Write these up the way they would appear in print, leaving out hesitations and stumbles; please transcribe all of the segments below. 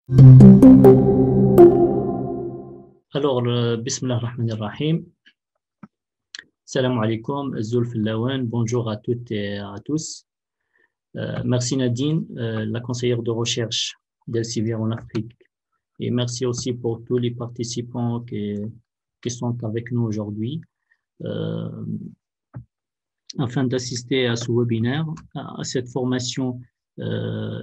Alors, Bismillah ar-Rahman ar-Rahim. Salam alaikum, Zulf Lawan, bonjour à toutes et à tous. Merci Nadine, la conseillère de recherche d'Elsevier en Afrique. Et merci aussi pour tous les participants qui sont avec nous aujourd'hui euh, afin d'assister à ce webinaire, à cette formation, euh,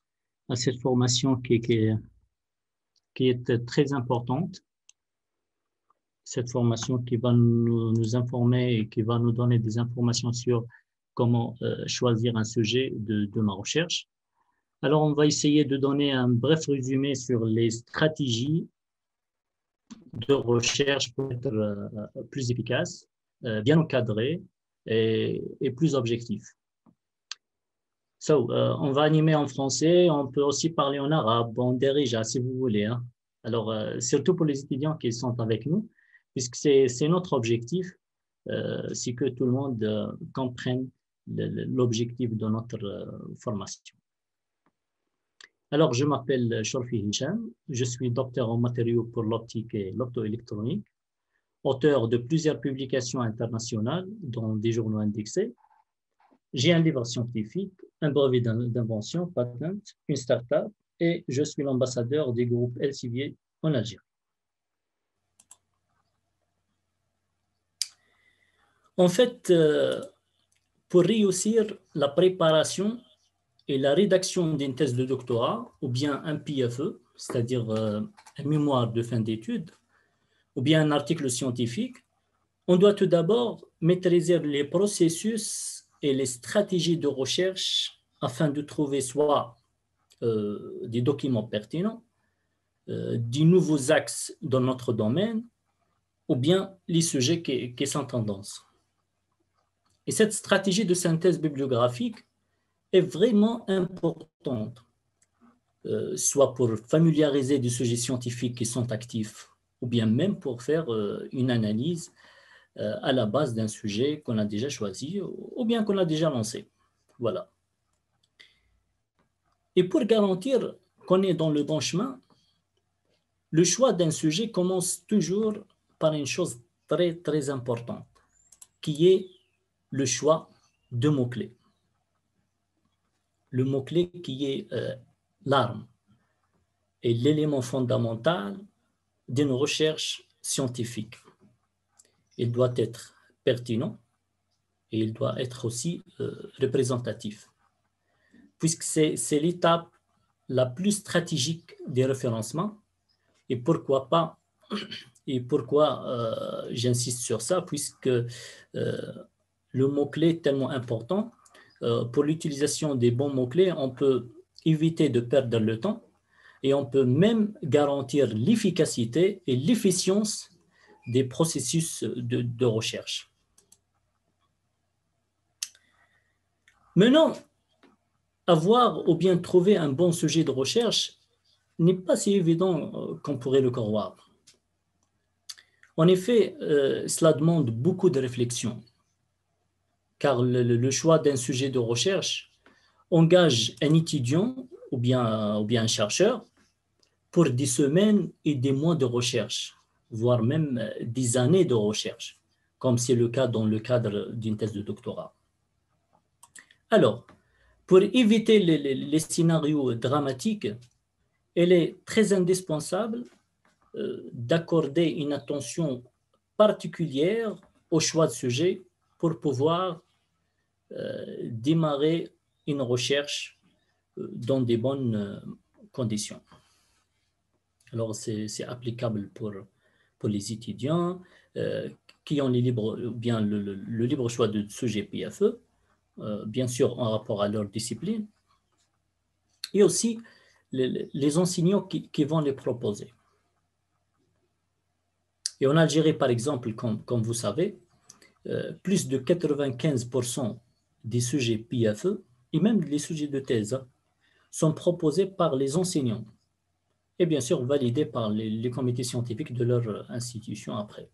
qui est très importante. Cette formation qui va nous informer et qui va nous donner des informations sur comment choisir un sujet de ma recherche. Alors, on va essayer de donner un bref résumé sur les stratégies de recherche pour être plus efficaces, bien encadrées et plus objectifs. On va animer en français, on peut aussi parler en arabe, en derija, si vous voulez. Hein. Alors, surtout pour les étudiants qui sont avec nous, puisque c'est notre objectif, c'est que tout le monde comprenne l'objectif de notre formation. Alors, je m'appelle Shorfi Hicham, je suis docteur en matériaux pour l'optique et l'optoélectronique, auteur de plusieurs publications internationales dans des journaux indexés. J'ai un livre scientifique, un brevet d'invention, patent, une start-up, et je suis l'ambassadeur du groupe Elsevier en Algérie. En fait, pour réussir la préparation et la rédaction d'une thèse de doctorat, ou bien un PFE, c'est-à-dire un mémoire de fin d'études, ou bien un article scientifique, on doit tout d'abord maîtriser les processus et les stratégies de recherche afin de trouver soit des documents pertinents, des nouveaux axes dans notre domaine, ou bien les sujets qui sont tendance. Et cette stratégie de synthèse bibliographique est vraiment importante, soit pour familiariser des sujets scientifiques qui sont actifs, ou bien même pour faire une analyse à la base d'un sujet qu'on a déjà choisi, ou bien qu'on a déjà lancé. Voilà. Et pour garantir qu'on est dans le bon chemin, le choix d'un sujet commence toujours par une chose très, très importante, qui est le choix de mots-clés. Le mot-clé qui est l'arme et l'élément fondamental d'une recherche scientifique. Il doit être pertinent et il doit être aussi représentatif, puisque c'est l'étape la plus stratégique des référencements. Et pourquoi pas, et pourquoi j'insiste sur ça, puisque le mot-clé est tellement important. Pour l'utilisation des bons mots-clés, on peut éviter de perdre le temps et on peut même garantir l'efficacité et l'efficience des processus de recherche. Maintenant, avoir ou bien trouver un bon sujet de recherche n'est pas si évident qu'on pourrait le croire. En effet, cela demande beaucoup de réflexion, car le choix d'un sujet de recherche engage un étudiant ou bien un chercheur pour des semaines et des mois de recherche, voire même des années de recherche, comme c'est le cas dans le cadre d'une thèse de doctorat. Alors, pour éviter les scénarios dramatiques, il est très indispensable d'accorder une attention particulière au choix de sujet pour pouvoir démarrer une recherche dans des bonnes conditions. Alors, c'est applicable pour les étudiants qui ont bien le libre choix de sujet PFE, bien sûr en rapport à leur discipline, et aussi les enseignants qui vont les proposer. Et en Algérie, par exemple, comme vous savez, plus de 95% des sujets PFE, et même les sujets de thèse, sont proposés par les enseignants, et bien sûr validés par les comités scientifiques de leur institution après.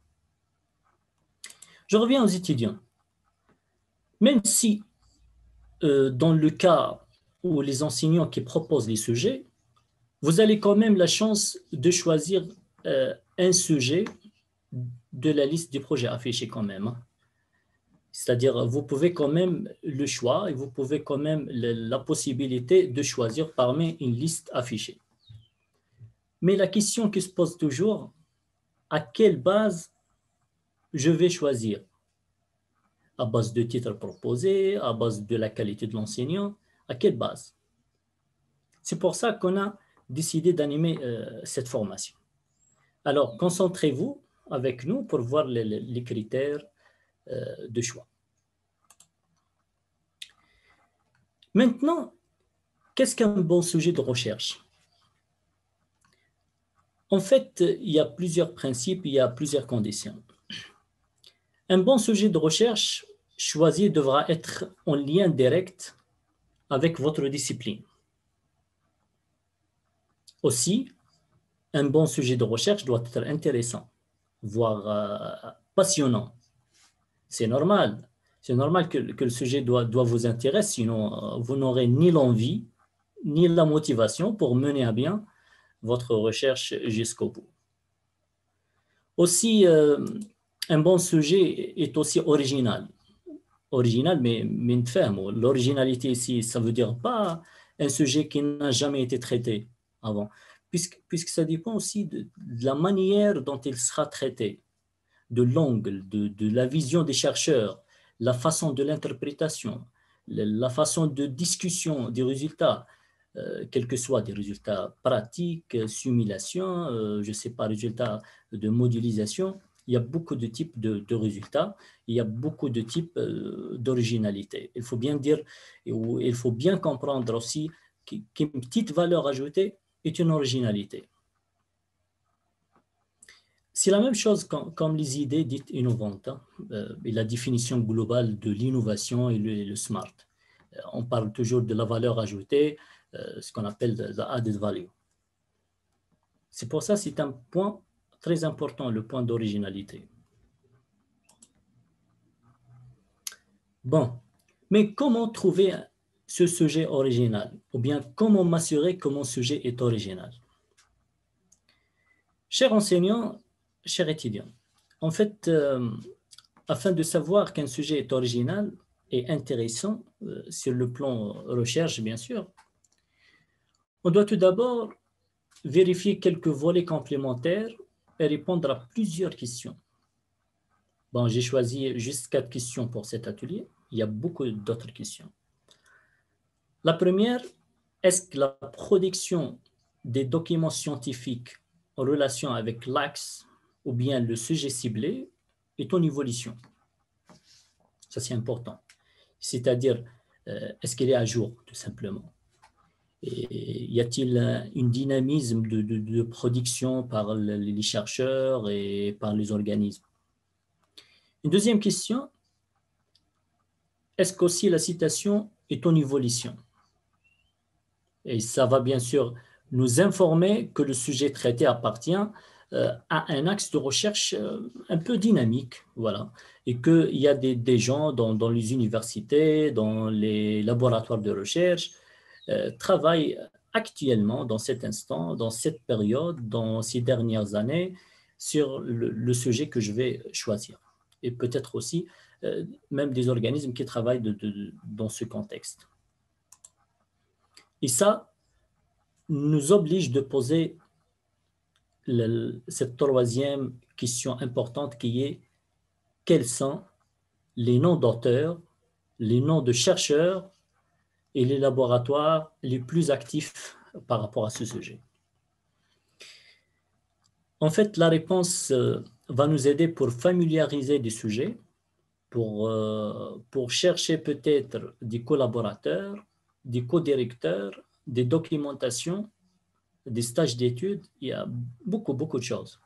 Je reviens aux étudiants. Même si, dans le cas où les enseignants qui proposent les sujets vous avez quand même la chance de choisir un sujet de la liste des projets affichés quand même, hein. C'est-à-dire, vous pouvez quand même le choix et vous pouvez quand même la possibilité de choisir parmi une liste affichée. Mais la question qui se pose toujours, à quelle base je vais choisir? À base de titres proposés, à base de la qualité de l'enseignant, à quelle base? C'est pour ça qu'on a décidé d'animer cette formation. Alors, concentrez-vous avec nous pour voir les critères de choix. Maintenant, qu'est-ce qu'un bon sujet de recherche? En fait, il y a plusieurs principes, il y a plusieurs conditions. Un bon sujet de recherche choisi devra être en lien direct avec votre discipline. Aussi, un bon sujet de recherche doit être intéressant, voire passionnant. C'est normal. C'est normal que le sujet doit vous intéresser, sinon vous n'aurez ni l'envie, ni la motivation pour mener à bien votre recherche jusqu'au bout. Aussi, un bon sujet est aussi original. Original, mais l'originalité ici, ça ne veut dire pas un sujet qui n'a jamais été traité avant, puisque ça dépend aussi de la manière dont il sera traité, de l'angle, de la vision des chercheurs, la façon de l'interprétation, la façon de discussion des résultats, quels que soient des résultats pratiques, simulation, je ne sais pas, résultats de modélisation. Il y a beaucoup de types de résultats, il y a beaucoup de types d'originalité. Il faut bien dire, il faut bien comprendre aussi qu'une petite valeur ajoutée est une originalité. C'est la même chose comme les idées dites innovantes, hein, et la définition globale de l'innovation et le SMART. On parle toujours de la valeur ajoutée, ce qu'on appelle la added value. C'est pour ça que c'est un point très important, le point d'originalité. Bon, mais comment trouver ce sujet original? Ou bien comment m'assurer que mon sujet est original? Chers enseignants, chers étudiants, en fait, afin de savoir qu'un sujet est original et intéressant sur le plan recherche, bien sûr, on doit tout d'abord vérifier quelques volets complémentaires et répondre à plusieurs questions. Bon, j'ai choisi juste 4 questions pour cet atelier. Il y a beaucoup d'autres questions. La première, est-ce que la production des documents scientifiques en relation avec l'axe ou bien le sujet ciblé est en évolution? Ça, c'est important. C'est-à-dire, est-ce qu'elle est à jour, tout simplement? Et y a-t-il un dynamisme de production par les chercheurs et par les organismes? Une deuxième question, est-ce qu'aussi la citation est en évolution? Et ça va bien sûr nous informer que le sujet traité appartient à un axe de recherche un peu dynamique, voilà, et qu'il y a des gens dans les universités, dans les laboratoires de recherche, travaillent actuellement, dans cet instant, dans cette période, dans ces dernières années, sur le sujet que je vais choisir. Et peut-être aussi même des organismes qui travaillent dans ce contexte. Et ça nous oblige de poser cette troisième question importante qui est quels sont les noms d'auteurs, les noms de chercheurs et les laboratoires les plus actifs par rapport à ce sujet. En fait, la réponse va nous aider pour familiariser des sujets, pour chercher peut-être des collaborateurs, des co-directeurs, des documentations, des stages d'études. Il y a beaucoup de choses.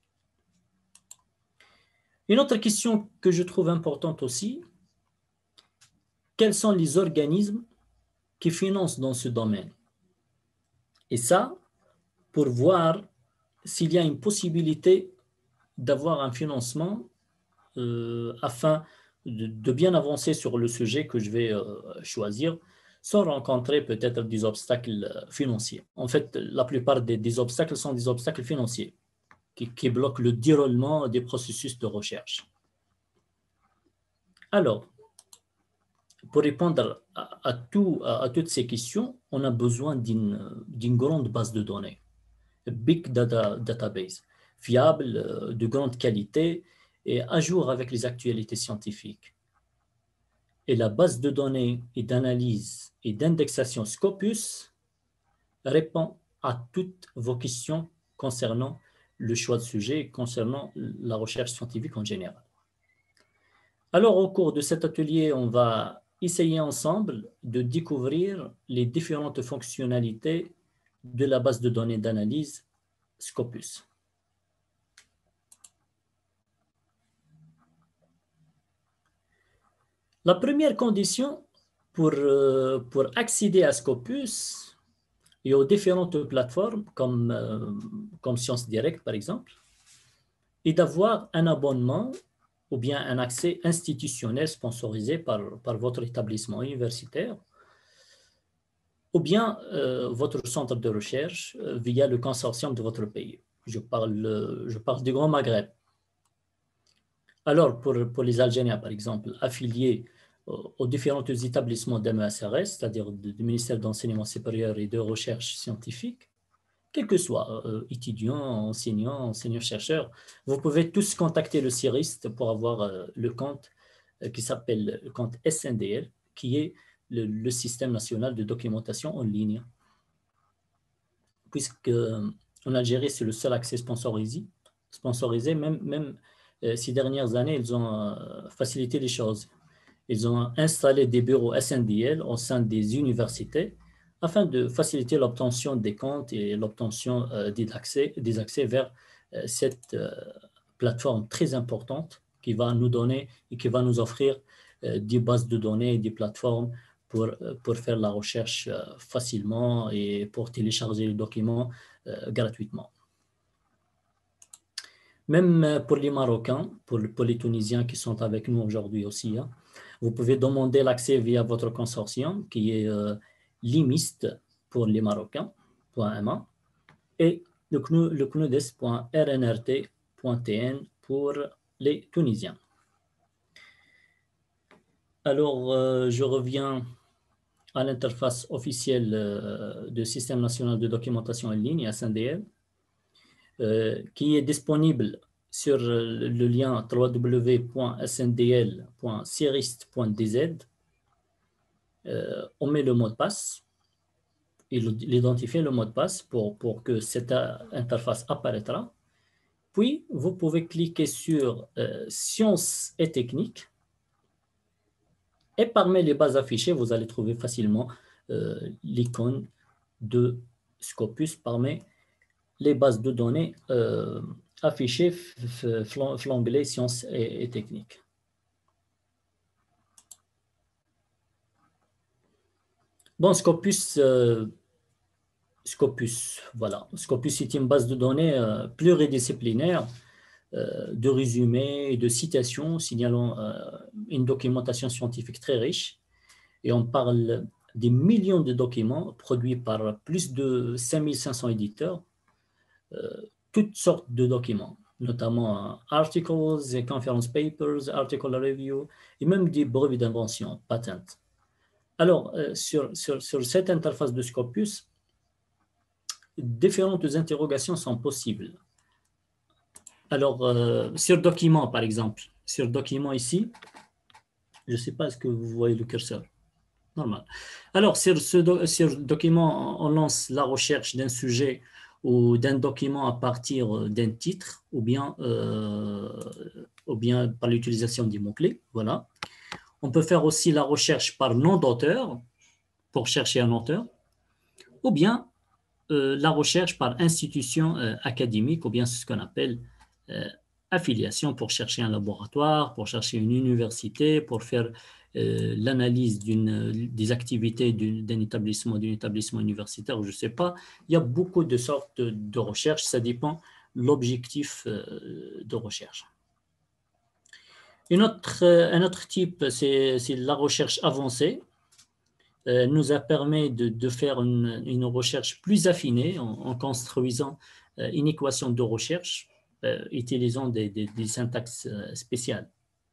Une autre question que je trouve importante aussi, quels sont les organismes qui financent dans ce domaine? Et ça, pour voir s'il y a une possibilité d'avoir un financement afin de bien avancer sur le sujet que je vais choisir, sans rencontrer peut-être des obstacles financiers. En fait, la plupart des obstacles sont des obstacles financiers qui bloquent le déroulement des processus de recherche. Alors, pour répondre à toutes ces questions, on a besoin d'une grande base de données, big database, fiable, de grande qualité et à jour avec les actualités scientifiques. Et la base de données et d'analyse et d'indexation Scopus répond à toutes vos questions concernant le choix de sujet et concernant la recherche scientifique en général. Alors, au cours de cet atelier, on va essayer ensemble de découvrir les différentes fonctionnalités de la base de données d'analyse Scopus. La première condition pour accéder à Scopus et aux différentes plateformes comme Sciences Direct, par exemple, est d'avoir un abonnement ou bien un accès institutionnel sponsorisé par votre établissement universitaire ou bien votre centre de recherche via le consortium de votre pays. Je parle du Grand Maghreb. Alors, pour les Algériens, par exemple, affiliés aux différents établissements d'MSRS, c'est-à-dire du ministère d'Enseignement supérieur et de Recherche scientifique, quels que soient étudiants, enseignants-chercheurs, vous pouvez tous contacter le CIRIST pour avoir le compte qui s'appelle le compte SNDL, qui est le système national de documentation en ligne. Puisque en Algérie, c'est le seul accès sponsorisé, même ces dernières années, ils ont facilité les choses. Ils ont installé des bureaux SNDL au sein des universités afin de faciliter l'obtention des comptes et l'obtention des accès vers cette plateforme très importante qui va nous donner et qui va nous offrir des bases de données et des plateformes pour faire la recherche facilement et pour télécharger les documents gratuitement. Même pour les Marocains, pour les Tunisiens qui sont avec nous aujourd'hui aussi, hein, vous pouvez demander l'accès via votre consortium qui est LIMIST pour les Marocains.ma et le CNUDES.rnrt.tn pour les Tunisiens. Alors, je reviens à l'interface officielle du Système national de documentation en ligne, SNDL, qui est disponible sur le lien www.sndl.cirist.dz. On met le mot de passe, il identifie le mot de passe pour que cette interface apparaîtra. Puis, vous pouvez cliquer sur Sciences et techniques. Et parmi les bases affichées, vous allez trouver facilement l'icône de Scopus parmi les bases de données affichées flambées Sciences et techniques. Bon, Scopus, voilà. Scopus est une base de données pluridisciplinaire de résumés et de citations signalant une documentation scientifique très riche. Et on parle des millions de documents produits par plus de 5500 éditeurs, toutes sortes de documents, notamment articles, conference papers, article review, et même des brevets d'invention, patents. Alors, sur cette interface de Scopus, différentes interrogations sont possibles. Alors, sur document, par exemple, sur document ici, je ne sais pas, est-ce que vous voyez le curseur? Normal. Alors, sur document, on lance la recherche d'un sujet ou d'un document à partir d'un titre ou bien par l'utilisation des mots-clés. Voilà. On peut faire aussi la recherche par nom d'auteur pour chercher un auteur ou bien la recherche par institution académique ou bien ce qu'on appelle affiliation pour chercher un laboratoire, pour chercher une université, pour faire l'analyse des activités d'un établissement universitaire, je ne sais pas. Il y a beaucoup de sortes de recherches, ça dépend de l'objectif de recherche. Un autre type, c'est la recherche avancée. nous a permis de faire une recherche plus affinée en construisant une équation de recherche utilisant des syntaxes spéciales.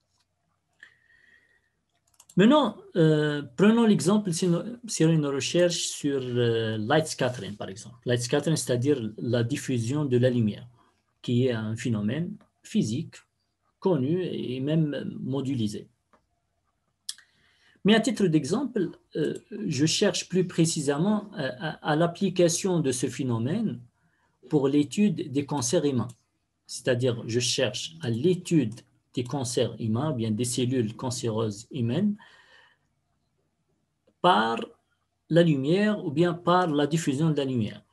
Maintenant, prenons l'exemple sur une recherche sur light scattering, par exemple. Light scattering, c'est-à-dire la diffusion de la lumière, qui est un phénomène physique connu et même modélisé. Mais à titre d'exemple, je cherche plus précisément à l'application de ce phénomène pour l'étude des cancers humains. C'est-à-dire, je cherche à l'étude des cancers humains, bien des cellules cancéreuses humaines, par la lumière ou bien par la diffusion de la lumière.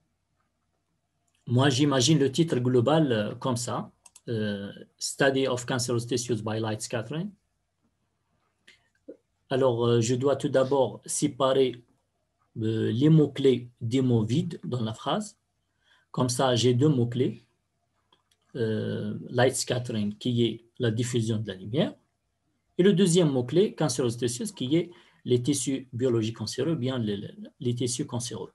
Moi, j'imagine le titre global comme ça, Study of Cancerous Tissues by Light Scattering. Alors, je dois tout d'abord séparer les mots-clés des mots vides dans la phrase. Comme ça, j'ai deux mots-clés. Light scattering, qui est la diffusion de la lumière. Et le deuxième mot-clé, cancerous tissues, qui est les tissus biologiques cancéreux, bien les tissus cancéreux.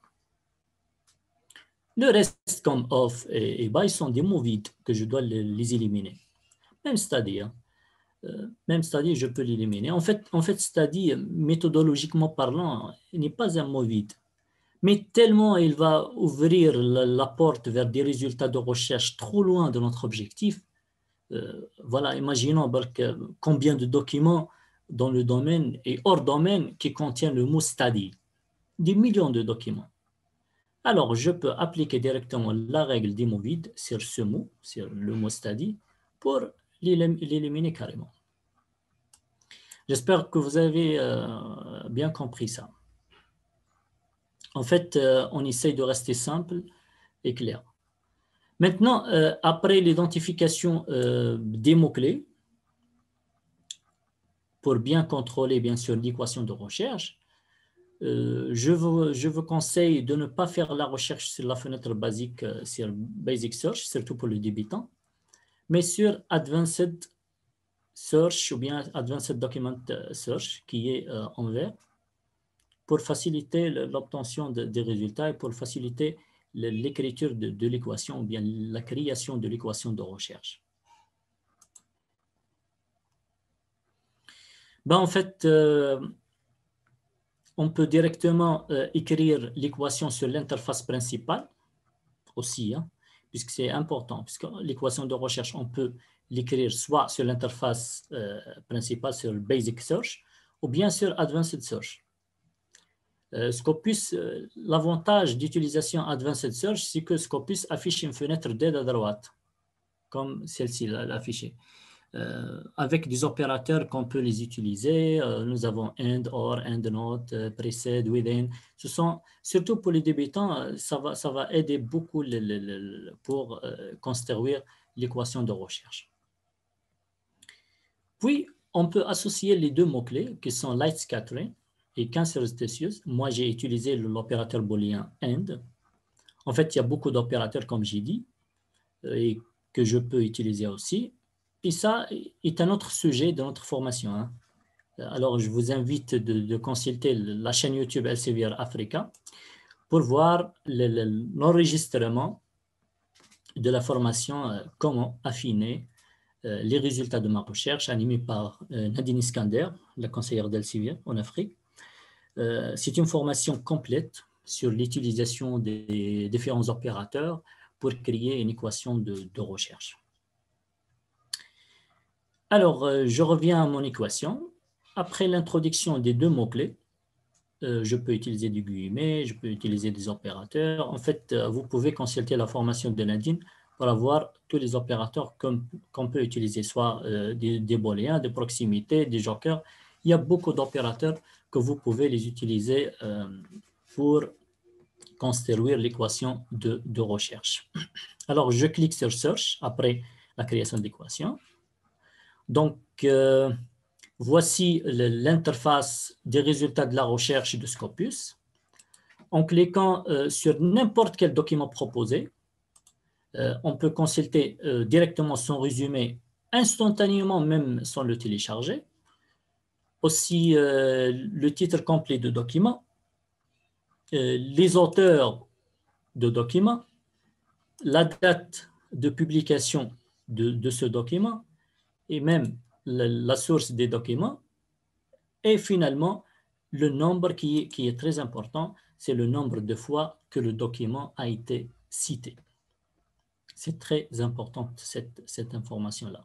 Le reste, comme off et by, sont des mots vides que je dois les éliminer. Même study, même study, je peux l'éliminer. En fait, study, méthodologiquement parlant, n'est pas un mot vide. Mais tellement il va ouvrir la porte vers des résultats de recherche trop loin de notre objectif. Voilà, imaginons combien de documents dans le domaine et hors domaine qui contiennent le mot study. Des millions de documents. Alors, je peux appliquer directement la règle des mots vides sur ce mot, sur le mot study, pour l'éliminer carrément. J'espère que vous avez bien compris ça. En fait, on essaye de rester simple et clair. Maintenant, après l'identification des mots-clés, pour bien contrôler, bien sûr, l'équation de recherche, je vous conseille de ne pas faire la recherche sur la fenêtre basique, sur Basic Search, surtout pour le débutant, mais sur Advanced Search ou bien Advanced Document Search, qui est en vert, pour faciliter l'obtention des résultats et pour faciliter l'écriture de l'équation ou bien la création de l'équation de recherche. Ben, en fait, on peut directement écrire l'équation sur l'interface principale aussi, hein, puisque c'est important, puisque l'équation de recherche, on peut l'écrire soit sur l'interface principale, sur le Basic Search, ou bien sur Advanced Search. Scopus, l'avantage d'utilisation Advanced Search, c'est que Scopus affiche une fenêtre d'aide à droite, comme celle-ci, l'affichée. Avec des opérateurs qu'on peut les utiliser. Nous avons AND, OR, AND NOT, precede, within. Ce sont, surtout pour les débutants, ça va aider beaucoup pour construire l'équation de recherche. Puis, on peut associer les deux mots-clés qui sont light scattering et cancerous tissues. Moi, j'ai utilisé l'opérateur booléen AND. En fait, il y a beaucoup d'opérateurs, comme j'ai dit, et que je peux utiliser aussi. Et ça est un autre sujet de notre formation. Hein. Alors, je vous invite de consulter la chaîne YouTube Elsevier Africa pour voir l'enregistrement de la formation comment affiner les résultats de ma recherche animée par Nadine Iskander, la conseillère d'Elsevier en Afrique. C'est une formation complète sur l'utilisation des différents opérateurs pour créer une équation de recherche. Alors, je reviens à mon équation. Après l'introduction des deux mots-clés, je peux utiliser du guillemet, je peux utiliser des opérateurs. En fait, vous pouvez consulter la formation de Nadine pour avoir tous les opérateurs qu'on peut utiliser, soit des booléens, de proximité, des jokers. Il y a beaucoup d'opérateurs que vous pouvez les utiliser pour construire l'équation de recherche. Alors, je clique sur Search après la création de l'équation. Donc, voici l'interface des résultats de la recherche de Scopus. En cliquant sur n'importe quel document proposé, on peut consulter directement son résumé instantanément, même sans le télécharger. aussi le titre complet de document, les auteurs de document, la date de publication de ce document et même la source des documents. Et finalement, le nombre qui est très important, c'est le nombre de fois que le document a été cité. C'est très important, cette information-là.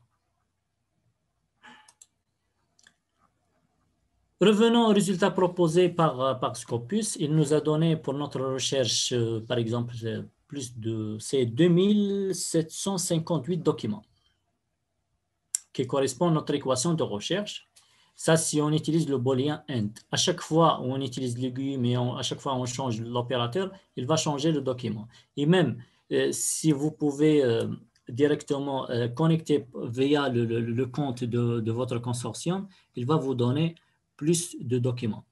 Revenons aux résultats proposés par Scopus. Il nous a donné pour notre recherche, par exemple, c'est 2758 documents qui correspondent à notre équation de recherche. Ça, si on utilise le booléen int. À chaque fois où on utilise l'aiguille, mais à chaque fois on change l'opérateur, il va changer le document. Et même si vous pouvez directement connecter via le compte de votre consortium, il va vous donner plus de documents.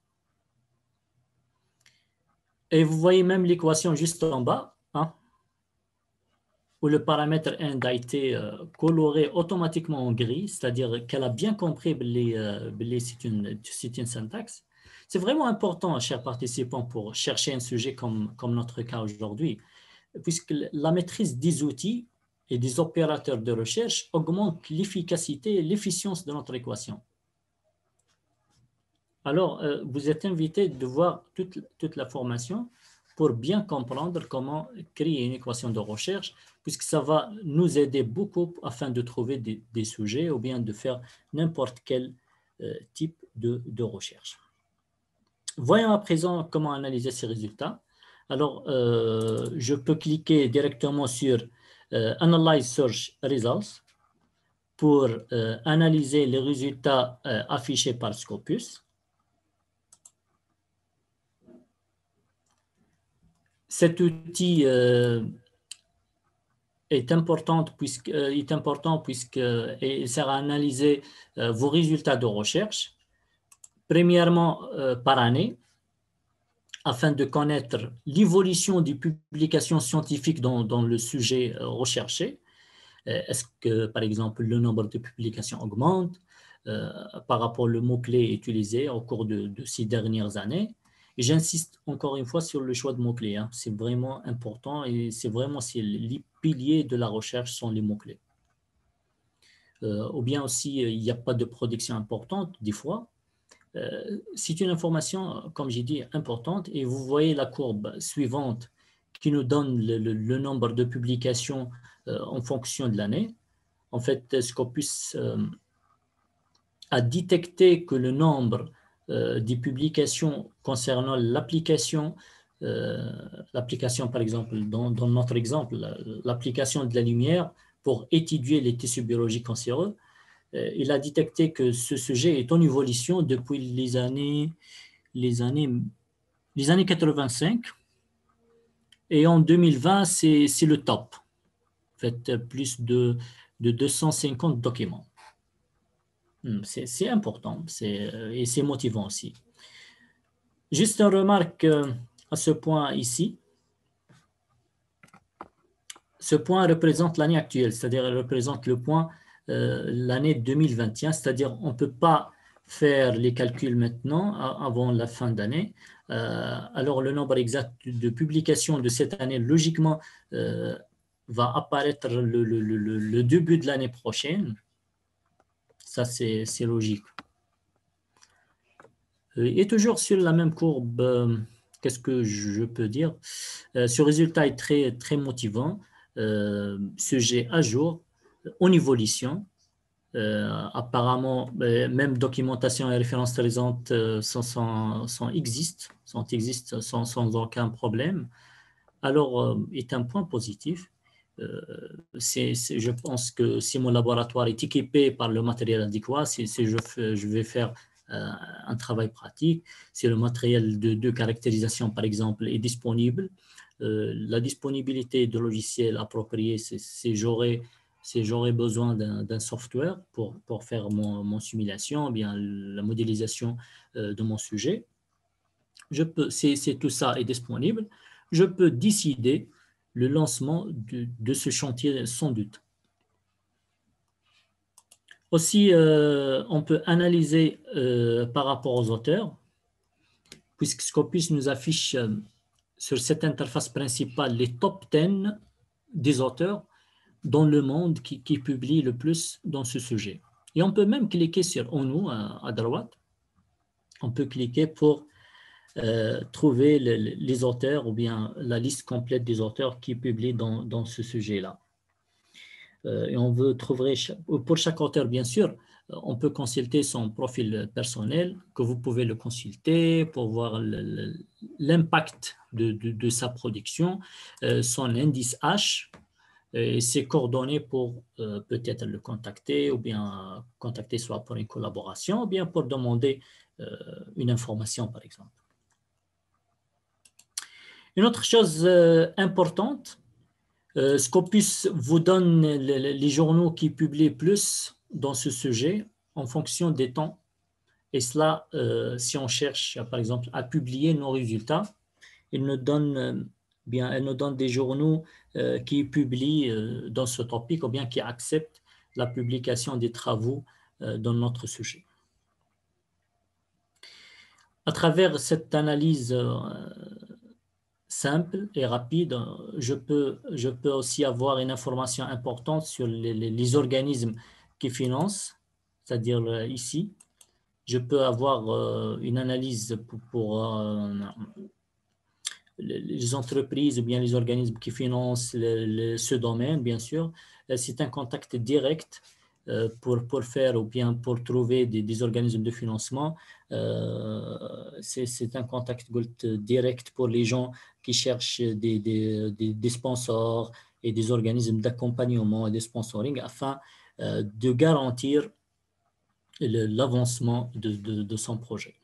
Et vous voyez même l'équation juste en bas, hein, où le paramètre end a été coloré automatiquement en gris, c'est-à-dire qu'elle a bien compris que c'est une syntaxe. C'est vraiment important, chers participants, pour chercher un sujet comme notre cas aujourd'hui, puisque la maîtrise des outils et des opérateurs de recherche augmente l'efficacité et l'efficience de notre équation. Alors, vous êtes invité de voir toute la formation pour bien comprendre comment créer une équation de recherche, puisque ça va nous aider beaucoup afin de trouver des sujets ou bien de faire n'importe quel type de recherche. Voyons à présent comment analyser ces résultats. Alors, je peux cliquer directement sur Analyze Search Results pour analyser les résultats affichés par Scopus. Cet outil est important puisqu'il sert à analyser vos résultats de recherche, premièrement par année, afin de connaître l'évolution des publications scientifiques dans le sujet recherché. Est-ce que, par exemple, le nombre de publications augmente par rapport au mot-clé utilisé au cours de ces dernières années? Et j'insiste encore une fois sur le choix de mots-clés. Hein. C'est vraiment important et c'est les piliers de la recherche sont les mots-clés. Ou bien aussi, il n'y a pas de production importante des fois. C'est une information, comme j'ai dit, importante et vous voyez la courbe suivante qui nous donne le nombre de publications en fonction de l'année. En fait, Scopus a détecté que le nombre des publications concernant l'application, par exemple, dans notre exemple, l'application de la lumière pour étudier les tissus biologiques cancéreux, il a détecté que ce sujet est en évolution depuis les années 85 et en 2020, c'est le top. En fait, plus de 250 documents. C'est important et c'est motivant aussi. Juste une remarque à ce point ici. Ce point représente l'année actuelle, c'est-à-dire représente le point l'année 2021, c'est-à-dire on ne peut pas faire les calculs maintenant avant la fin d'année. Alors le nombre exact de publications de cette année, logiquement, va apparaître le début de l'année prochaine. Ça, c'est logique. Et toujours sur la même courbe, qu'est-ce que je peux dire? Ce résultat est très, très motivant. Sujet à jour, en évolution. Apparemment, même documentation et références présentes existent sans aucun problème. Alors, est un point positif. Je pense que si mon laboratoire est équipé par le matériel adéquat, si je vais faire un travail pratique, si le matériel de caractérisation, par exemple, est disponible, la disponibilité de logiciels appropriés, si j'aurais besoin d'un software pour faire mon simulation, bien la modélisation de mon sujet, si tout ça est disponible, je peux décider le lancement de ce chantier sans doute. Aussi, on peut analyser par rapport aux auteurs, puisque Scopus nous affiche sur cette interface principale les top 10 des auteurs dans le monde qui publient le plus dans ce sujet. Et on peut même cliquer sur ONU à droite. On peut cliquer pour trouver les auteurs ou bien la liste complète des auteurs qui publient dans ce sujet-là. Et on veut trouver, pour chaque auteur, bien sûr, on peut consulter son profil personnel, que vous pouvez le consulter pour voir l'impact de sa production, son indice H, et ses coordonnées pour peut-être le contacter ou bien contacter soit pour une collaboration ou bien pour demander une information, par exemple. Une autre chose importante, Scopus vous donne les journaux qui publient plus dans ce sujet en fonction des temps. Et cela, si on cherche, par exemple, à publier nos résultats, elle nous donne des journaux qui publient dans ce topic ou bien qui acceptent la publication des travaux dans notre sujet. À travers cette analyse simple et rapide, je peux aussi avoir une information importante sur les organismes qui financent, c'est-à-dire ici. Je peux avoir une analyse pour les entreprises ou bien les organismes qui financent ce domaine, bien sûr. C'est un contact direct pour faire ou bien pour trouver des organismes de financement. C'est un contact direct pour les gens qui cherchent des sponsors et des organismes d'accompagnement et de sponsoring afin de garantir l'avancement de son projet.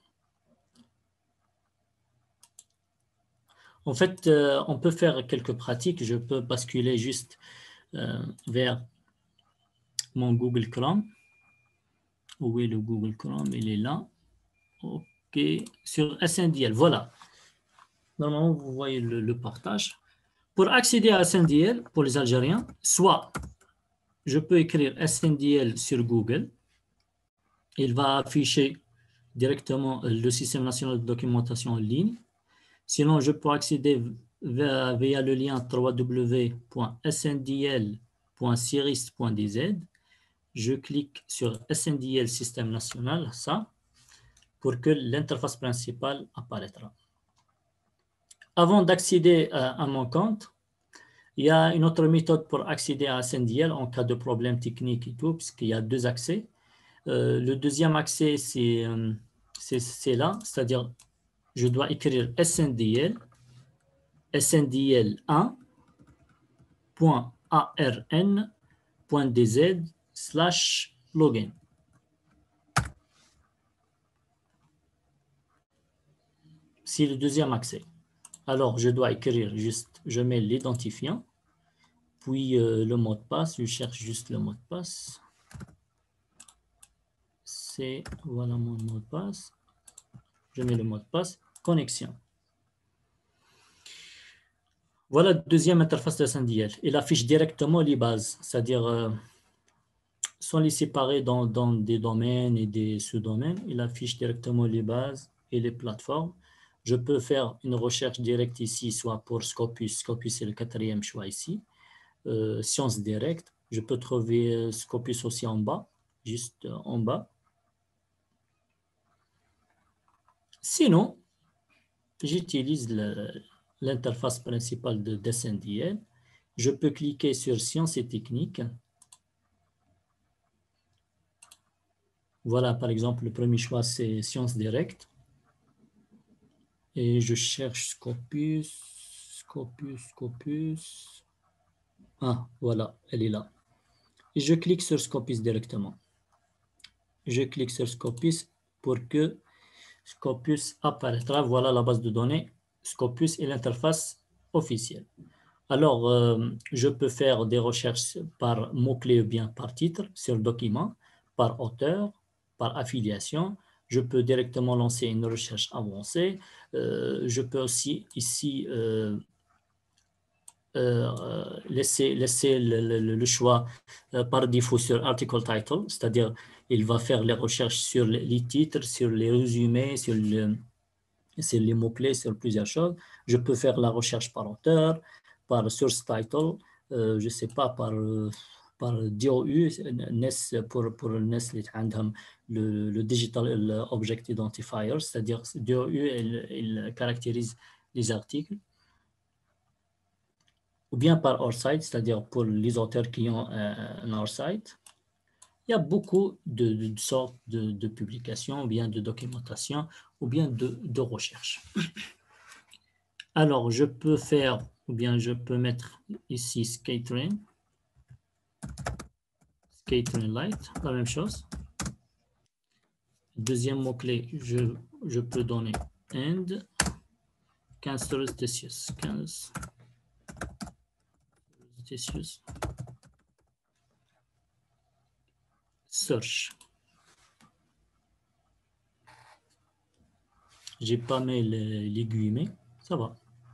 En fait, on peut faire quelques pratiques. Je peux basculer juste vers mon Google Chrome. Où est le Google Chrome? Il est là. OK. Sur SNDL, voilà. Normalement, vous voyez le partage. Pour accéder à SNDL, pour les Algériens, soit je peux écrire SNDL sur Google. Il va afficher directement le système national de documentation en ligne. Sinon, je peux accéder via le lien www.sndl.ciris.dz. Je clique sur SNDL Système National, ça, pour que l'interface principale apparaîtra. Avant d'accéder à mon compte, il y a une autre méthode pour accéder à SNDL en cas de problème technique et tout, puisqu'il y a deux accès. Le deuxième accès, c'est là, c'est-à-dire je dois écrire SNDL, sndl1.arn.dz/login. C'est le deuxième accès. Alors, je dois écrire juste, je mets l'identifiant, puis le mot de passe, je cherche juste le mot de passe. Voilà mon mot de passe. Je mets le mot de passe, connexion. Voilà la deuxième interface de SNDL. Il affiche directement les bases, c'est-à-dire sans les séparer dans des domaines et des sous-domaines. Il affiche directement les bases et les plateformes. Je peux faire une recherche directe ici, soit pour Scopus. Scopus est le quatrième choix ici. Sciences directes. Je peux trouver Scopus aussi en bas, juste en bas. Sinon, j'utilise l'interface principale de SNDL. Je peux cliquer sur Sciences et techniques. Voilà, par exemple, le premier choix, c'est Sciences directes. Et je cherche Scopus. Ah, voilà, elle est là. Et je clique sur Scopus directement. Je clique sur Scopus pour que Scopus apparaîtra. Voilà la base de données. Scopus et l'interface officielle. Alors, je peux faire des recherches par mots-clés ou bien par titre sur le document, par auteur, par affiliation. Je peux directement lancer une recherche avancée. Je peux aussi ici laisser le choix par défaut sur Article Title, c'est-à-dire il va faire les recherches sur les titres, sur les résumés, sur les mots-clés, sur plusieurs choses. Je peux faire la recherche par auteur, par source title, je ne sais pas, par DOU, NES pour NES اللي عندهم le Digital Object Identifier, c'est-à-dire DOU, il caractérise les articles, ou bien par ORCID, c'est-à-dire pour les auteurs qui ont un ORCID. Il y a beaucoup de sortes de publications, ou bien de documentation, ou bien de recherche. Alors, je peux faire, ou bien je peux mettre ici Skaterin Light, la même chose. Deuxième mot-clé, je peux donner end, 15 Theseus, 15 Theseus, search. J'ai pas mis les guillemets, ça va.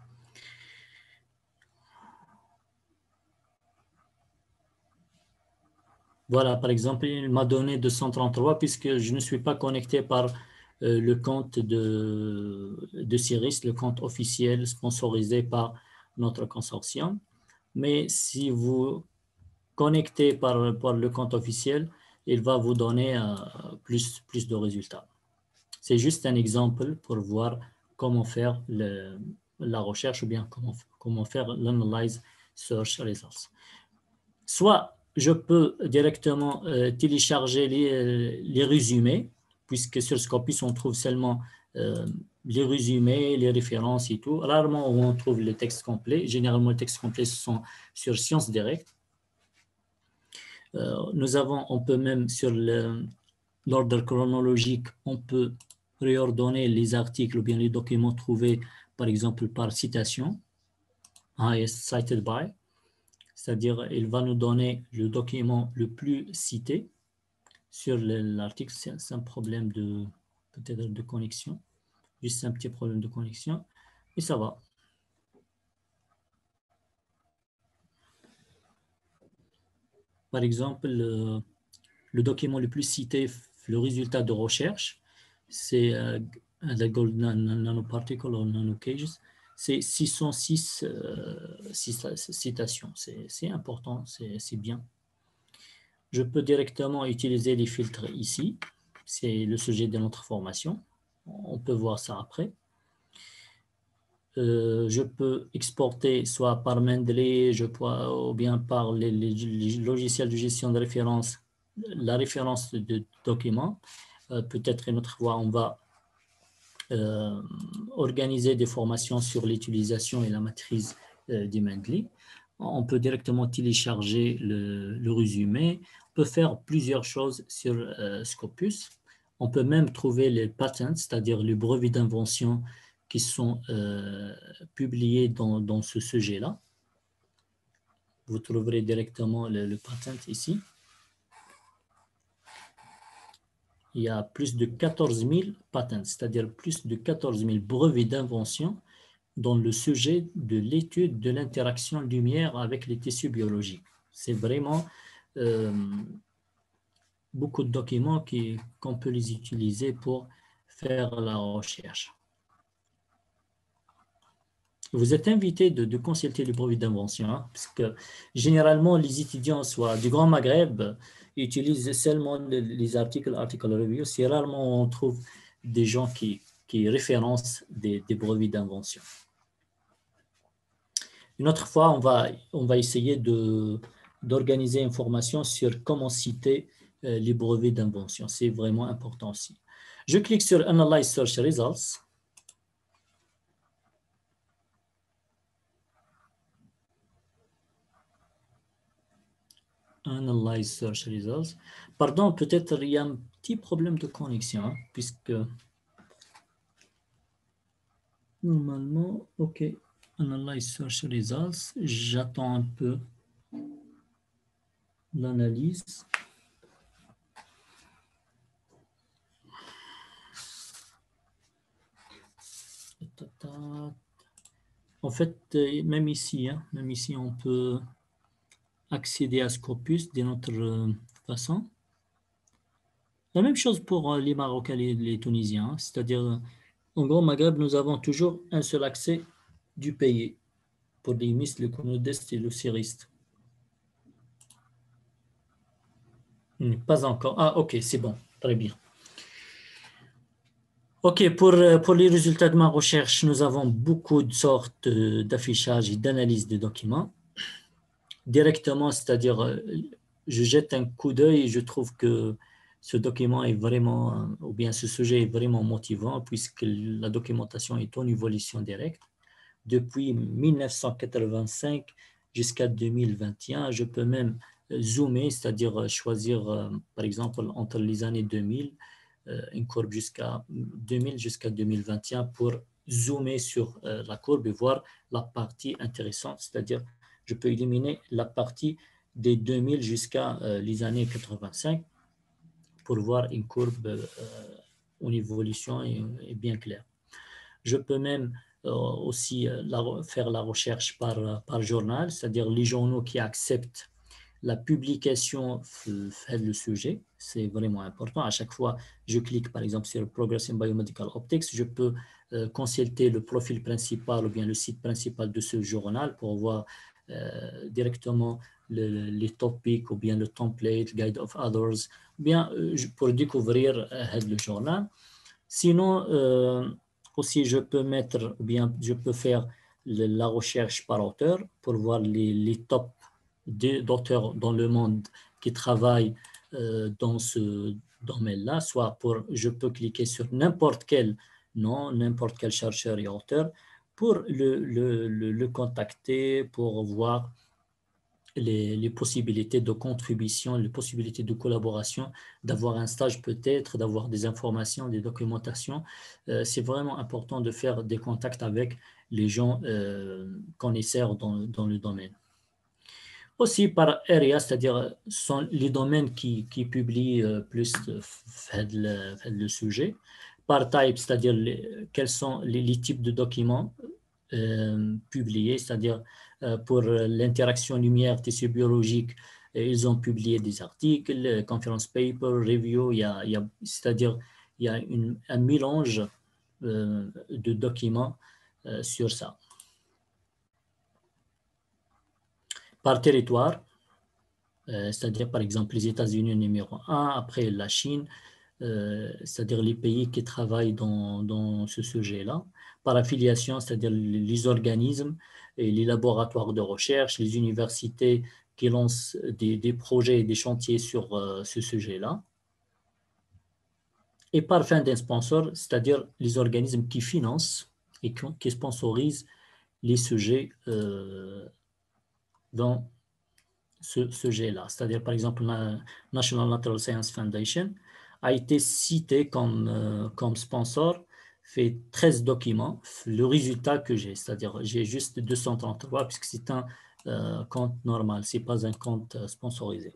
Voilà, par exemple, il m'a donné 233 puisque je ne suis pas connecté par le compte de Cirrus, le compte officiel sponsorisé par notre consortium. Mais si vous connectez par le compte officiel, il va vous donner plus de résultats. C'est juste un exemple pour voir comment faire la recherche ou bien comment faire l'analyse search results. Soit je peux directement télécharger les résumés, puisque sur Scopus, on trouve seulement les résumés, les références et tout. Rarement, on trouve les textes complets. Généralement, les textes complets sont sur Sciences Direct. On peut même, sur l'ordre chronologique, on peut réordonner les articles ou bien les documents trouvés, par exemple, par citation, highest cited by. C'est-à-dire il va nous donner le document le plus cité sur l'article. C'est un problème peut-être de connexion, juste un petit problème de connexion, et ça va. Par exemple, le document le plus cité, le résultat de recherche, c'est the gold nanoparticle or nanocages, c'est 606 citations. C'est important, c'est bien. Je peux directement utiliser les filtres ici. C'est le sujet de notre formation. On peut voir ça après. Je peux exporter soit par Mendeley, ou bien par les logiciels de gestion de référence, la référence de documents. Peut-être une autre fois, on va organiser des formations sur l'utilisation et la maîtrise du Mendeley. On peut directement télécharger le résumé. On peut faire plusieurs choses sur Scopus. On peut même trouver les patents, c'est-à-dire les brevets d'invention qui sont publiés dans ce sujet-là. Vous trouverez directement le patent ici. Il y a plus de 14 000 patents, c'est-à-dire plus de 14 000 brevets d'invention dans le sujet de l'étude de l'interaction lumière avec les tissus biologiques. C'est vraiment beaucoup de documents qu'on peut les utiliser pour faire la recherche. Vous êtes invité de consulter les brevets d'invention, hein, parce que généralement, les étudiants, soit du Grand Maghreb, utilisent seulement les articles review. C'est rarement on trouve des gens qui référencent des brevets d'invention. Une autre fois, on va essayer d'organiser une formation sur comment citer les brevets d'invention. C'est vraiment important aussi. Je clique sur Analyze Search Results. Analyze Search Results. Pardon, peut-être il y a un petit problème de connexion, hein, puisque normalement, OK. Analyze Search Results. J'attends un peu l'analyse. En fait, même ici, on peut accéder à Scopus d'une autre façon. La même chose pour les Marocains et les Tunisiens, c'est-à-dire, en Grand Maghreb, nous avons toujours un seul accès du pays pour les mistes, le conodestes et le siriste. Pas encore. Ah, ok, c'est bon, très bien. Ok, pour les résultats de ma recherche, nous avons beaucoup de sortes d'affichage et d'analyse des documents. Directement, c'est-à-dire, je jette un coup d'œil et je trouve que ce document est vraiment, ou bien ce sujet est vraiment motivant puisque la documentation est en évolution directe. Depuis 1985 jusqu'à 2021, je peux même zoomer, c'est-à-dire choisir, par exemple, entre les années 2000, une courbe jusqu'à 2000 jusqu'à 2021 pour zoomer sur la courbe et voir la partie intéressante, c'est-à-dire je peux éliminer la partie des 2000 jusqu'à les années 85 pour voir une courbe en évolution et bien claire. Je peux même aussi faire la recherche par journal, c'est-à-dire les journaux qui acceptent la publication fait le sujet. C'est vraiment important. À chaque fois, je clique par exemple sur Progress in Biomedical Optics, je peux consulter le profil principal ou bien le site principal de ce journal pour voir directement les topics ou bien le template, Guide of Others, ou bien pour découvrir le journal. Sinon, aussi, je peux mettre, ou bien je peux faire la recherche par auteur pour voir les tops d'auteurs dans le monde qui travaillent dans ce domaine-là. Soit je peux cliquer sur n'importe quel nom, n'importe quel chercheur et auteur pour le contacter, pour voir les possibilités de contribution, les possibilités de collaboration, d'avoir un stage peut-être, d'avoir des informations, des documentations. C'est vraiment important de faire des contacts avec les gens connaisseurs dans le domaine. Aussi par area, c'est-à-dire sont les domaines qui publient plus le sujet. Par type, c'est-à-dire quels sont les types de documents publiés, c'est-à-dire pour l'interaction lumière, tissu biologique, ils ont publié des articles, conference paper, review, c'est-à-dire il y a un mélange de documents sur ça. Par territoire, c'est-à-dire par exemple les États-Unis numéro 1, après la Chine, c'est-à-dire les pays qui travaillent dans ce sujet-là. Par affiliation, c'est-à-dire les organismes et les laboratoires de recherche, les universités qui lancent des projets et des chantiers sur ce sujet-là. Et par fin d'un sponsor, c'est-à-dire les organismes qui financent et qui sponsorisent les sujets dans ce sujet-là. C'est-à-dire, par exemple, la National Natural Science Foundation a été cité comme sponsor, fait 13 documents. Le résultat que j'ai, c'est-à-dire j'ai juste 233 puisque c'est un compte normal, ce n'est pas un compte sponsorisé.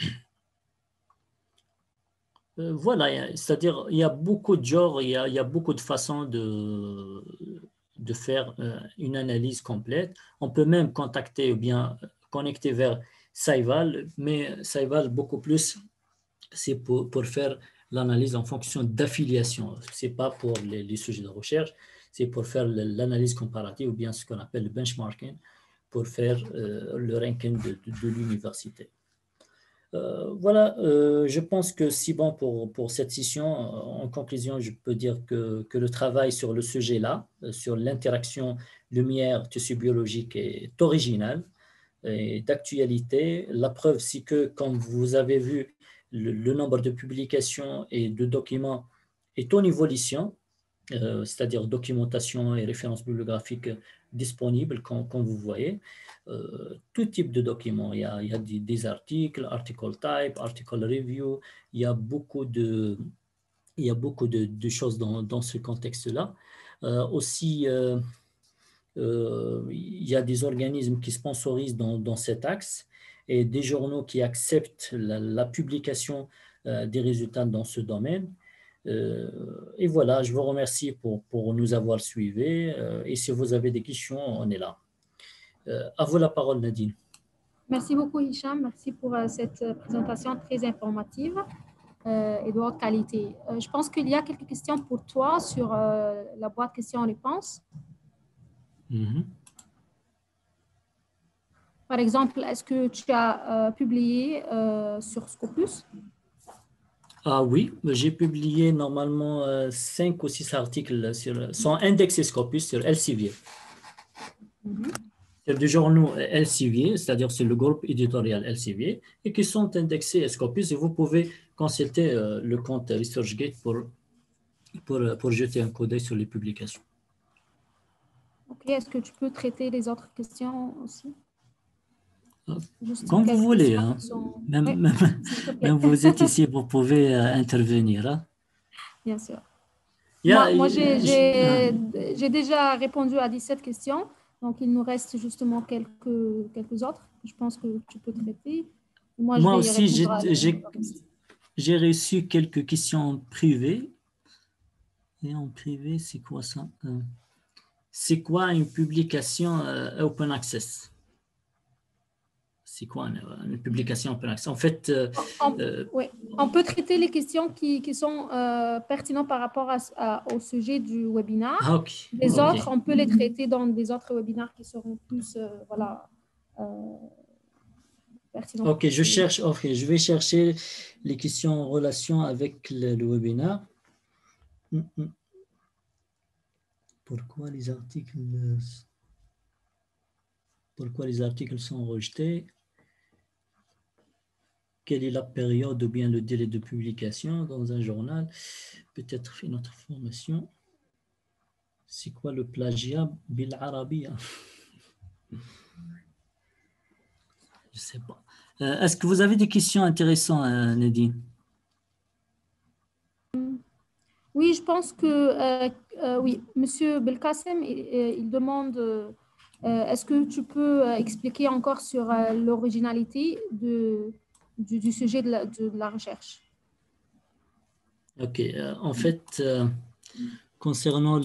Voilà, c'est-à-dire il y a beaucoup de genres, il y a beaucoup de façons de faire une analyse complète. On peut même contacter ou bien connecter vers Saival, mais Saival beaucoup plus, c'est pour faire l'analyse en fonction d'affiliation. Ce n'est pas pour les sujets de recherche, c'est pour faire l'analyse comparative ou bien ce qu'on appelle le benchmarking, pour faire le ranking de l'université. Voilà, je pense que c'est bon pour cette session. En conclusion, je peux dire que le travail sur le sujet-là, sur l'interaction lumière-tissu biologique est original et d'actualité. La preuve, c'est que, comme vous avez vu, le nombre de publications et de documents est en évolution, c'est-à-dire documentation et références bibliographiques disponibles, comme vous voyez. Tout type de documents. Il y a des articles, article type, article review. Il y a beaucoup de choses dans ce contexte-là. Aussi, il y a des organismes qui sponsorisent dans cet axe et des journaux qui acceptent la publication des résultats dans ce domaine. Et voilà, je vous remercie pour nous avoir suivis. Et si vous avez des questions, on est là. À vous la parole, Nadine. Merci beaucoup, Hicham. Merci pour cette présentation très informative et de haute qualité. Je pense qu'il y a quelques questions pour toi sur la boîte questions-réponses. Par exemple, est-ce que tu as publié sur Scopus? Ah oui, j'ai publié normalement 5 ou 6 articles sont indexés Scopus sur Elsevier. C'est des journaux Elsevier, c'est-à-dire c'est le groupe éditorial Elsevier, et qui sont indexés à Scopus. Et vous pouvez consulter le compte ResearchGate pour jeter un coup d'œil sur les publications. Ok, est-ce que tu peux traiter les autres questions aussi? Comme vous voulez. Hein. Même vous êtes ici, vous pouvez intervenir. Hein. Bien sûr. Moi j'ai déjà répondu à 17 questions, donc il nous reste justement quelques autres que je pense que tu peux traiter. Moi aussi, j'ai reçu quelques questions privées. Et en privé, c'est quoi ça? C'est quoi une publication open access? C'est quoi une publication open access? En fait, on peut traiter les questions qui sont pertinentes par rapport au sujet du webinaire. Ah, okay. Les autres, on peut les traiter dans des autres webinaires qui seront plus pertinents. Ok, je vais chercher les questions en relation avec le webinaire. Pourquoi les articles sont rejetés? Quelle est la période ou bien le délai de publication dans un journal? Peut-être une autre formation. C'est quoi le plagiat bil arabia? Je ne sais pas. Est-ce que vous avez des questions intéressantes, Nadine? Oui, je pense que oui, Monsieur Belkacem, il demande est-ce que tu peux expliquer encore sur l'originalité du sujet de la recherche? Ok, en fait, concernant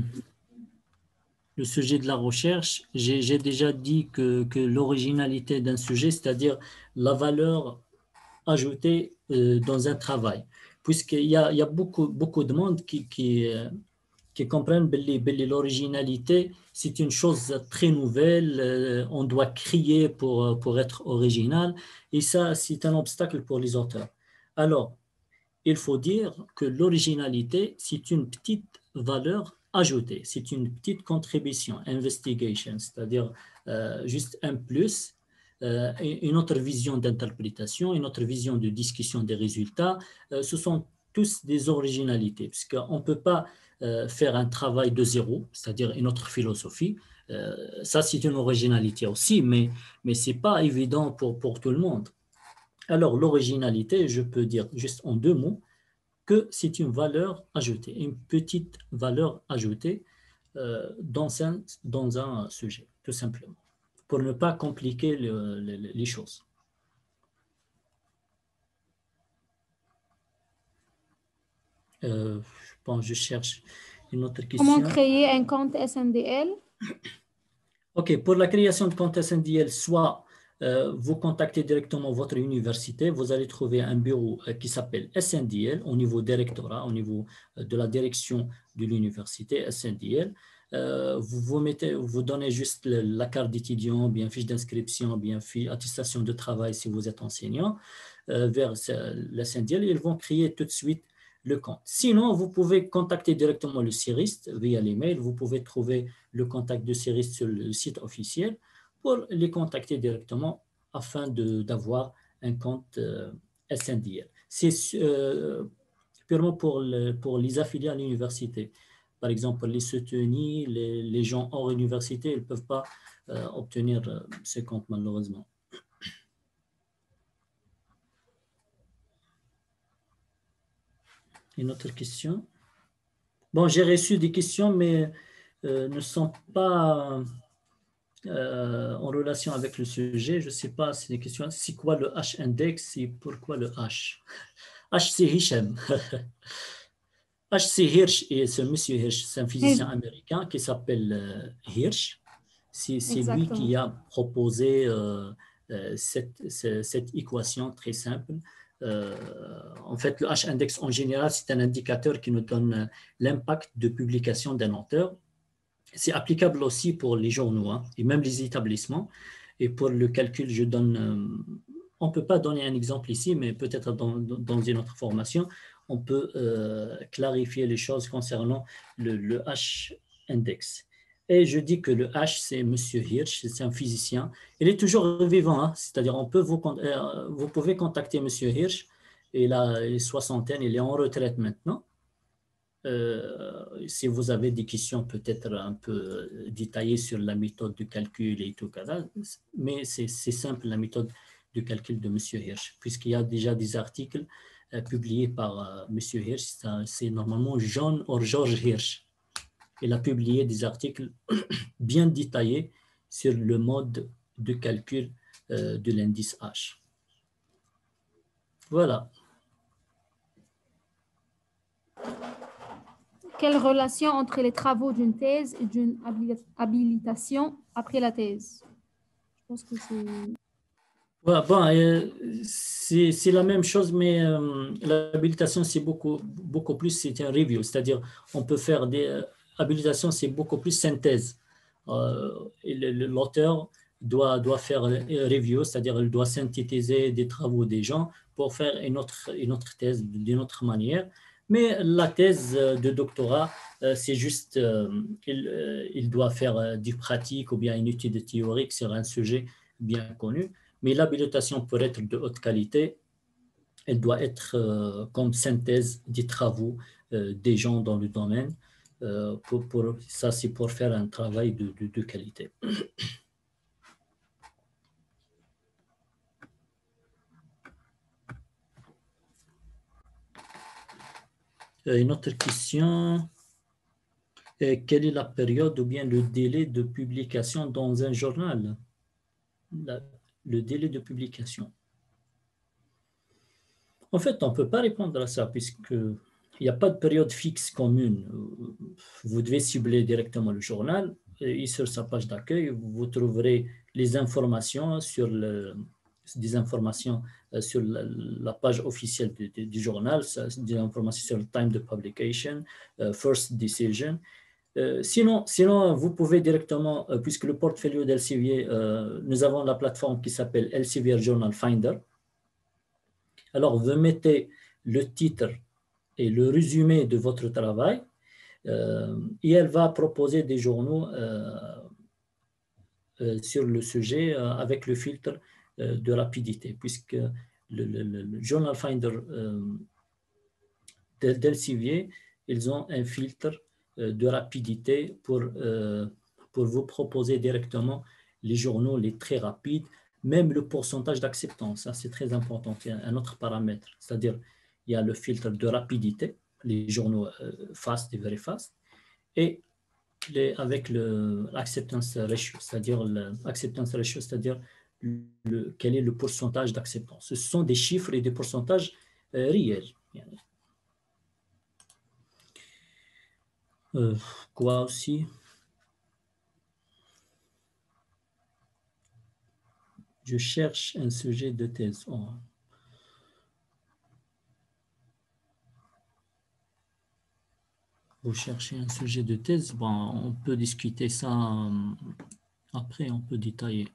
le sujet de la recherche, j'ai déjà dit que l'originalité d'un sujet, c'est-à-dire la valeur ajoutée dans un travail, puisqu'il y a beaucoup de monde qui comprennent que l'originalité, c'est une chose très nouvelle, on doit crier pour être original, et ça, c'est un obstacle pour les auteurs. Alors, il faut dire que l'originalité, c'est une petite valeur ajoutée, c'est une petite contribution, investigation, c'est-à-dire juste un plus, une autre vision d'interprétation, une autre vision de discussion des résultats. Ce sont tous des originalités, puisqu'on ne peut pas faire un travail de zéro, c'est-à-dire une autre philosophie. Ça, c'est une originalité aussi, mais ce n'est pas évident pour tout le monde. Alors, l'originalité, je peux dire juste en 2 mots que c'est une valeur ajoutée, une petite valeur ajoutée dans un sujet, tout simplement, pour ne pas compliquer les choses. Je cherche une autre question. Comment créer un compte SNDL? OK, pour la création de compte SNDL, soit vous contactez directement votre université, vous allez trouver un bureau qui s'appelle SNDL au niveau des rectorats, au niveau de la direction de l'université SNDL. Vous donnez juste la carte d'étudiant, bien fiche d'inscription, bien attestation de travail si vous êtes enseignant, vers la SNDL, et ils vont créer tout de suite le compte. Sinon, vous pouvez contacter directement le CIRIST via l'email. Vous pouvez trouver le contact de CIRIST sur le site officiel pour les contacter directement afin d'avoir un compte SNDL. C'est purement pour les affiliés à l'université. Par exemple, les soutenus, les gens hors université, ils ne peuvent pas obtenir ce compte malheureusement. Une autre question? Bon, j'ai reçu des questions, mais ne sont pas en relation avec le sujet. Je ne sais pas si les questions, c'est quoi le H-index et pourquoi le H? H, c'est Hicham. H.C. Hirsch, et ce monsieur Hirsch, c'est un physicien américain qui s'appelle Hirsch. C'est lui qui a proposé cette équation très simple. En fait, le H-index en général, c'est un indicateur qui nous donne l'impact de publication d'un auteur. C'est applicable aussi pour les journaux, hein, et même les établissements. Et pour le calcul, je donne... on ne peut pas donner un exemple ici, mais peut-être dans une autre formation, on peut clarifier les choses concernant le H-index. Et je dis que le H, c'est M. Hirsch, c'est un physicien. Il est toujours vivant, hein, c'est-à-dire vous pouvez contacter M. Hirsch. Il a les soixantaine, il est en retraite maintenant. Si vous avez des questions peut-être un peu détaillées sur la méthode de calcul et tout, mais c'est simple la méthode de calcul de M. Hirsch, puisqu'il y a déjà des articles publiés par M. Hirsch. C'est normalement John ou George Hirsch. Il a publié des articles bien détaillés sur le mode de calcul de l'indice H. Voilà. Quelle relation entre les travaux d'une thèse et d'une habilitation après la thèse? Je pense que c'est... Ouais, bon, c'est la même chose, mais l'habilitation, c'est beaucoup plus, c'est un review, c'est-à-dire on peut faire des habilitations, c'est beaucoup plus synthèse. L'auteur doit faire un review, c'est-à-dire il doit synthétiser des travaux des gens pour faire une autre thèse d'une autre manière. Mais la thèse de doctorat, c'est juste, il doit faire du pratique ou bien une étude théorique sur un sujet bien connu. Mais l'habilitation pour être de haute qualité, elle doit être comme synthèse des travaux des gens dans le domaine. Ça, c'est pour faire un travail de qualité. Une autre question. Quelle est la période ou bien le délai de publication dans un journal? Le délai de publication. En fait, on ne peut pas répondre à ça puisqu'il n'y a pas de période fixe commune. Vous devez cibler directement le journal et sur sa page d'accueil, vous trouverez les informations des informations sur la page officielle du journal, des informations sur le time de publication, first decision. Sinon, vous pouvez directement, puisque le portfolio d'Elsevier, nous avons la plateforme qui s'appelle Elsevier Journal Finder. Alors, vous mettez le titre et le résumé de votre travail et elle va proposer des journaux sur le sujet avec le filtre de rapidité, puisque le Journal Finder d'Elsevier, ils ont un filtre de rapidité pour vous proposer directement les journaux les très rapides, même le pourcentage d'acceptance, ça c'est très important, c'est un autre paramètre, c'est-à-dire il y a le filtre de rapidité, les journaux fast et very fast, et avec l'acceptance ratio, c'est-à-dire quel est le pourcentage d'acceptance. Ce sont des chiffres et des pourcentages réels. Quoi aussi? Je cherche un sujet de thèse. Oh. Vous cherchez un sujet de thèse, bon, on peut discuter ça après, on peut détailler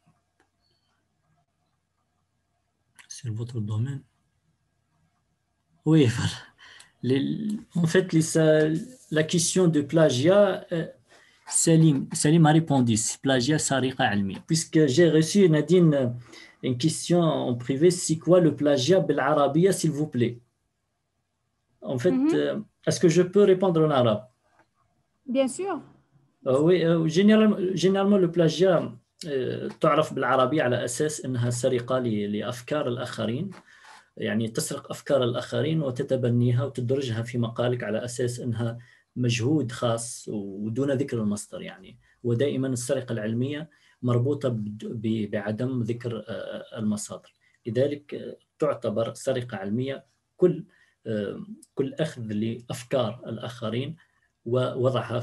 sur votre domaine. Oui, voilà. En fait, la question de plagiat, Salim a répondu, c'est plagiat sariqa almiya. Puisque j'ai reçu, Nadine, une question en privé, c'est quoi le plagiat بالعربية, s'il vous plaît? En fait, est-ce que je peux répondre en arabe? Bien sûr. Oui, généralement le plagiat تعرف بالعربية على أساس أنها سرقة لأفكار الآخرين، يعني تسرق أفكار الآخرين وتتبنيها وتدرجها في مقالك على أساس أنها مجهود خاص ودون ذكر المصدر يعني. ودائما السرقة العلمية مربوطة بعدم ذكر المصادر، لذلك تعتبر سرقة علمية كل كل أخذ لأفكار الآخرين ووضعها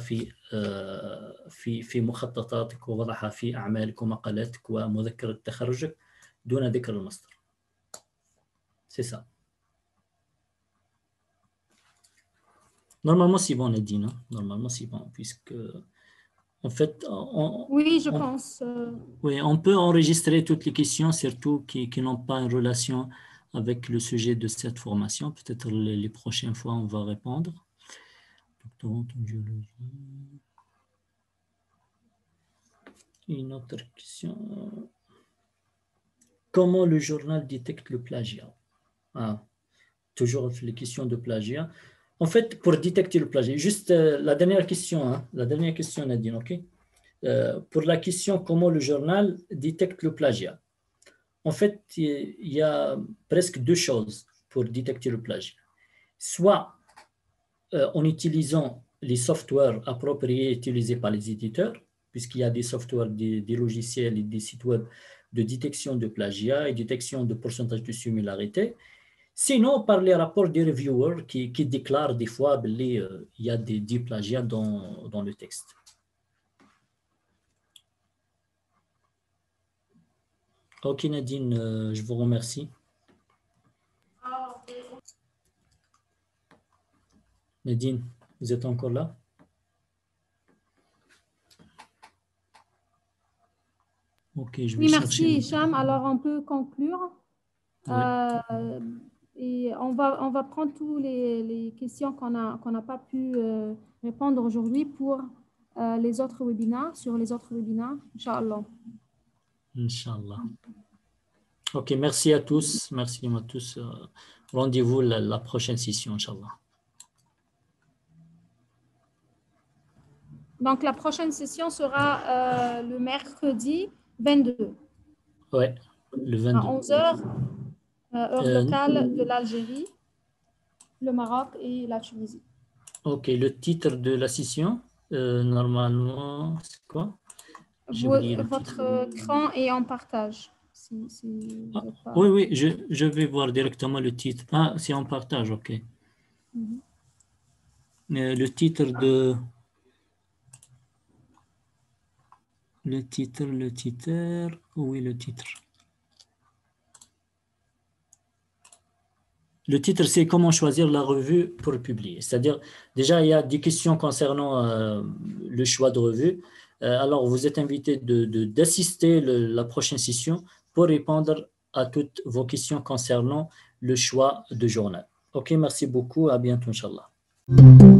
في مخططاتك ووضعها في أعمالك ومقالاتك ومذكرة تخرجك دون ذكر المصدر. C'est ça. Normalement, c'est bon, Nadine. Normalement, c'est bon, puisque, en fait, oui, je pense. Oui, on peut enregistrer toutes les questions, surtout qui n'ont pas une relation avec le sujet de cette formation. Peut-être les prochaines fois, on va répondre. Doctorante en géologie. Une autre question. Comment le journal détecte le plagiat? Toujours les questions de plagiat. En fait, pour détecter le plagiat, juste la dernière question, Nadine, ok? Pour la question comment le journal détecte le plagiat. En fait, il y a presque deux choses pour détecter le plagiat. Soit en utilisant les softwares appropriés utilisés par les éditeurs, puisqu'il y a des softwares, des logiciels et des sites web de détection de plagiat et détection de pourcentage de similarité. Sinon, par les rapports des reviewers qui déclarent des fois qu'il y a des plagiats dans le texte. Ok Nadine, je vous remercie. Nadine, vous êtes encore là? Ok, je vais oui, chercher. Merci Hicham. Alors on peut conclure. Oui. Et on va prendre toutes les questions qu'on n'a pas pu répondre aujourd'hui pour les autres webinaires, sur les autres webinaires, Inch'Allah. Inch'Allah. Ok, merci à tous. Merci à tous. Rendez-vous la prochaine session, Inch'Allah. Donc, la prochaine session sera le mercredi 22. Oui, le 22. À 11h, heure locale de l'Algérie, le Maroc et la Tunisie. Ok, le titre de la session, normalement, c'est quoi? Votre écran est en partage. Oui, je vais voir directement le titre. Ah, c'est en partage, ok. Le titre de... Le titre, oui, le titre. Le titre, c'est comment choisir la revue pour publier. C'est-à-dire, déjà, il y a des questions concernant le choix de revue. Alors, vous êtes invité d'assister la prochaine session pour répondre à toutes vos questions concernant le choix de journal. OK, merci beaucoup. À bientôt, Inch'Allah.